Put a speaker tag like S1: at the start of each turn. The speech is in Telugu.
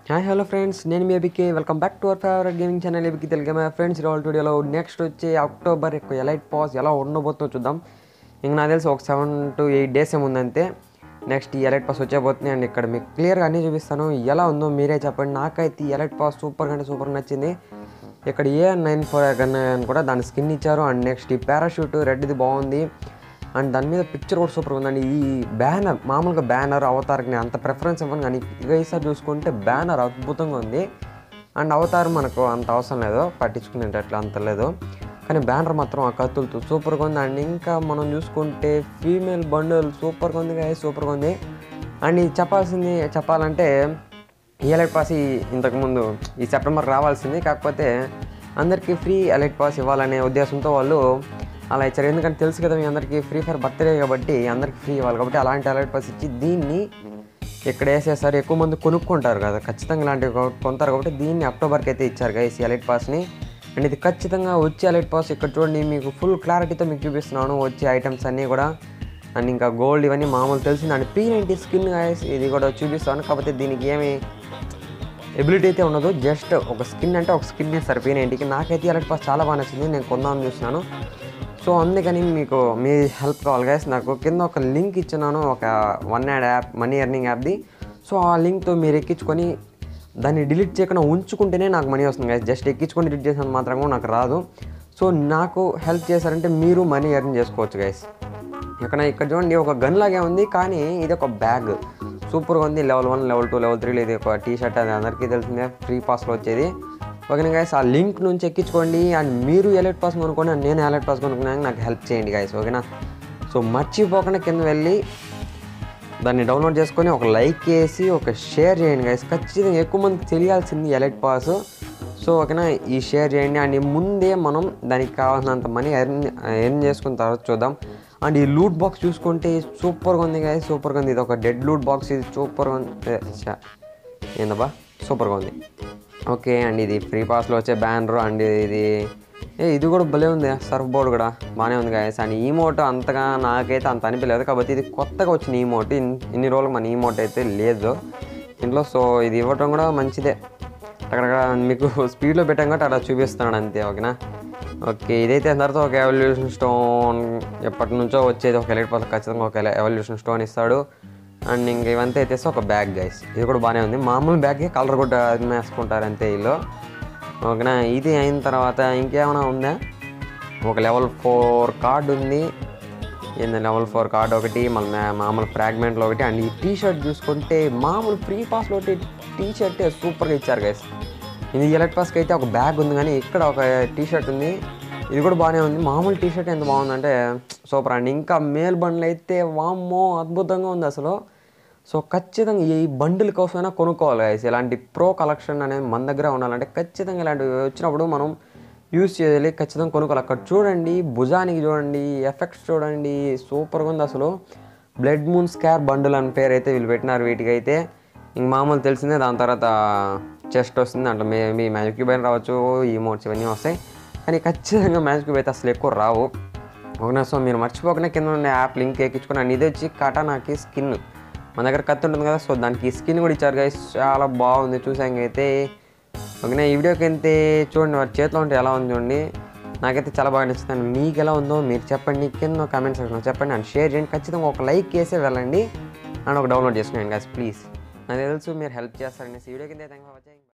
S1: హాయ్ హలో ఫ్రెండ్స్, నేను మీ ABK. Welcome back to our favourite gaming channel ABK Telugu. మా ఫ్రెండ్స్ ఈరోజు వీడియోలో నెక్స్ట్ వచ్చే అక్టోబర్ ఎలైట్ పాస్ ఎలా ఉండబోతుందో చూద్దాం. ఇంక నాకు తెలిసి ఒక 7 to 8 days ఏముందంతే నెక్స్ట్ ఈ ఎలైట్ పాస్ వచ్చేపోతుంది. అండ్ ఇక్కడ మీకు క్లియర్గా అన్నీ చూపిస్తాను. ఎలా ఉందో మీరే చెప్పండి. నాకైతే ఈ ఎలైట్ పాస్ సూపర్గా అంటే సూపర్గా నచ్చింది. ఇక్కడ A94 అని కూడా దాని స్కిన్ ఇచ్చారు. అండ్ నెక్స్ట్ ఈ పారాషూట్ రెడ్ది బాగుంది. అండ్ దాని మీద పిక్చర్ కూడా సూపర్గా ఉందండి. ఈ బ్యానర్ మామూలుగా బ్యానర్ అవతార్కి అంత ప్రిఫరెన్స్ ఇవ్వను, కానీ ఇక ఈసారి చూసుకుంటే బ్యానర్ అద్భుతంగా ఉంది. అండ్ అవతార్ మనకు అంత అవసరం లేదు, పట్టించుకునేటట్లు అంత లేదు, కానీ బ్యానర్ మాత్రం ఆ కత్తులతో సూపర్గా ఉంది. అండ్ ఇంకా మనం చూసుకుంటే ఫీమేల్ బండిల్ సూపర్గా ఉంది, సూపర్గా ఉంది. అండ్ ఇది చెప్పాలంటే ఈ ఎలైట్ పాస్ ఇంతకుముందు ఈ సెప్టెంబర్ రావాల్సింది, కాకపోతే అందరికీ ఫ్రీ ఎలైట్ పాస్ ఇవ్వాలనే ఉద్దేశంతో వాళ్ళు అలా ఇచ్చారు. ఎందుకంటే తెలుసు కదా మీ అందరికీ ఫ్రీ ఫైర్ బర్త్డే కాబట్టి అందరికీ ఫ్రీ ఇవ్వాలి కాబట్టి అలాంటి ఎలైట్ పాస్ ఇచ్చి దీన్ని ఇక్కడ వేసేసారు. ఎక్కువ మంది కొనుక్కుంటారు కదా, ఖచ్చితంగా ఇలాంటివి కొంటారు కాబట్టి దీన్ని అక్టోబర్కి అయితే ఇచ్చారు గైస్ ఈ ఎలైట్ పాస్ని. అండ్ ఇది ఖచ్చితంగా వచ్చే ఎలైట్ పాస్. ఇక్కడ చూడండి, మీకు ఫుల్ క్లారిటీతో మీకు చూపిస్తున్నాను వచ్చే ఐటమ్స్ అన్నీ కూడా. అండ్ ఇంకా గోల్డ్ ఇవన్నీ మామూలు తెలిసింది. అండ్ P90 స్కిన్ గైస్ ఇది కూడా చూపిస్తాను, కాకపోతే దీనికి ఏమి ఎబిలిటీ అయితే ఉండదు, జస్ట్ ఒక స్కిన్ అంటే ఒక స్కిన్ వేస్తారు P90కి. నాకైతే ఎలైట్ పాస్ చాలా బాగా నచ్చింది, నేను కొందామని చూస్తున్నాను. సో అందుకని మీకు మీ హెల్ప్ కావాలి గైస్. నాకు కింద ఒక లింక్ ఇచ్చినాను, ఒక వన్ యాప్ మనీ ఎర్నింగ్ యాప్ది. సో ఆ లింక్తో మీరు ఎక్కించుకొని దాన్ని డిలీట్ చేయకుండా ఉంచుకుంటేనే నాకు మనీ వస్తుంది గైస్. జస్ట్ ఎక్కించుకొని డిలీట్ చేసినంత మాత్రం కూడా నాకు రాదు. సో నాకు హెల్ప్ చేశారంటే మీరు మనీ ఎర్న్ చేసుకోవచ్చు గైస్. ఇక్కడ చూడండి, ఒక గన్ లాగే ఉంది, కానీ ఇది ఒక బ్యాగ్ సూపర్గా ఉంది. లెవెల్ 1, లెవెల్ 2, లెవెల్ 3 ఇది ఒక టీ-షర్ట్, అది అందరికీ తెలిసిందే, ఫ్రీ పాస్లో వచ్చేది. ఓకేనా గైస్, ఆ లింక్ నుంచి ఎక్కించుకోండి. అండ్ మీరు ఎలైట్ పాస్ కొనుక్కోండి, అండ్ నేను ఎలైట్ పాస్ కొనుక్కున్నాను, నాకు హెల్ప్ చేయండి గైస్. ఓకేనా, సో మర్చిపోకుండా కింద వెళ్ళి దాన్ని డౌన్లోడ్ చేసుకొని ఒక లైక్ వేసి ఒక షేర్ చేయండి గైస్. ఖచ్చితంగా ఎక్కువ మందికి తెలియాల్సింది ఎలైట్ పాస్. సో ఓకేనా, ఈ షేర్ చేయండి. అండ్ ముందే మనం దానికి కావాల్సినంత మనీ ఎర్న్ చేసుకున్న తర్వాత చూద్దాం. అండ్ ఈ లూట్ బాక్స్ చూసుకుంటే సూపర్గా ఉంది గైస్, సూపర్గా ఉంది. ఇది ఒక డెడ్ లూట్ బాక్స్, ఇది సూపర్గా ఉంది. ఏందబ్బా సూపర్గా ఉంది. ఓకే, అండ్ ఇది ఫ్రీ పాస్లో వచ్చే బ్యానర్. అండ్ ఇది కూడా భలే ఉంది, సర్ఫ్ బోర్డ్ కూడా బాగానే ఉంది గైస్. అండ్ ఈమోట్ అంతగా నాకైతే అంత అనిపించలేదు, కాబట్టి ఇది కొత్తగా వచ్చిన ఈమోట్. ఇన్ని రోజులు మన ఈమోట్ అయితే లేదు ఇంట్లో. సో ఇది ఇవ్వటం కూడా మంచిదే. అక్కడ మీకు స్పీడ్లో పెట్టాం కాబట్టి అలా చూపిస్తున్నాడు అంతే. ఓకేనా, ఓకే, ఇదైతే తర్వాత ఒక ఎవల్యూషన్ స్టోన్ ఎప్పటి నుంచో వచ్చేది. ఒక ఎలైట్ పాస్ ఖచ్చితంగా ఒక ఎవల్యూషన్ స్టోన్ ఇస్తాడు. అండ్ ఇంక ఇవంతా అయితే ఒక బ్యాగ్ గైస్, ఇది కూడా బాగానే ఉంది. మామూలు బ్యాగే కలర్ కూడా వేసుకుంటారు అంతే వీళ్ళు. ఓకేనా, ఇది అయిన తర్వాత ఇంకేమైనా ఉందా, ఒక లెవెల్ 4 కార్డు ఉంది. ఏంది లెవెల్ 4 కార్డు ఒకటి, మళ్ళీ మామూలు ఫ్రాగ్మెంట్లో ఒకటి. అండ్ ఈ టీ-షర్ట్ చూసుకుంటే మామూలు ఫ్రీ పాస్లో ఒకటి టీ-షర్ట్ సూపర్గా ఇచ్చారు గైస్. ఇది ఎలైట్ పాస్కి అయితే ఒక బ్యాగ్ ఉంది, కానీ ఇక్కడ ఒక టీ-షర్ట్ ఉంది, ఇది కూడా బాగానే ఉంది. మామూలు టీ-షర్ట్ ఎంత బాగుందంటే సూపర్. అండ్ ఇంకా మేల్ బండ్లు అయితే వామ్మో అద్భుతంగా ఉంది అసలు. సో ఖచ్చితంగా ఈ బండిల్ కోసమైనా కొనుక్కోవాలి గైస్. ఇలాంటి ప్రో కలెక్షన్ అనేది మన దగ్గర ఉండాలంటే ఖచ్చితంగా ఇలాంటివి వచ్చినప్పుడు మనం యూజ్ చేయాలి, ఖచ్చితంగా కొనుక్కోవాలి. అక్కడ చూడండి, భుజానికి చూడండి, ఎఫెక్ట్స్ చూడండి, సూపర్గా ఉంది అసలు. బ్లడ్ మూన్ స్కార్ బండిల్ అని పేరు అయితే వీళ్ళు పెట్టినారు వీటికైతే. ఇంక మామూలు తెలిసిందే, దాని తర్వాత చెస్ట్ వస్తుంది, దాంట్లో మేబీ మ్యాజిక్ క్యూబ్ అయినా రావచ్చు, ఈమోట్స్ ఇవన్నీ వస్తాయి, కానీ ఖచ్చితంగా మ్యాజిక్ క్యూబ్ అయితే అసలు ఎక్కువ రావు. ఓకేనా, సో మీరు మర్చిపోకుండా కింద ఉండే యాప్ లింక్ ఎక్కించుకున్నాను. ఇది వచ్చి కటానాకి స్కిన్, మన దగ్గర కత్తి ఉంటుంది కదా, సో దానికి స్కిన్ కూడా ఇచ్చారు గైస్, చాలా బాగుంది చూసాకైతే. ఓకేనా, ఈ వీడియోకి అయితే చూడండి, వారి చేతిలో ఉంటే ఎలా ఉంది చూడండి, నాకైతే చాలా బాగా నచ్చుతుంది. మీకు ఎలా ఉందో మీరు చెప్పండి, కింద కామెంట్ సెక్షన్లో చెప్పండి. అండ్ షేర్ చేయండి, ఖచ్చితంగా ఒక లైక్ చేసే వెళ్ళండి. అండ్ ఒక డౌన్లోడ్ చేసుకున్నాను గైస్ ప్లీజ్. నాకు తెలుసు మీరు హెల్ప్ చేస్తారనేసి. ఈ వీడియో కింద థ్యాంక్ ఫర్ వాచింగ్.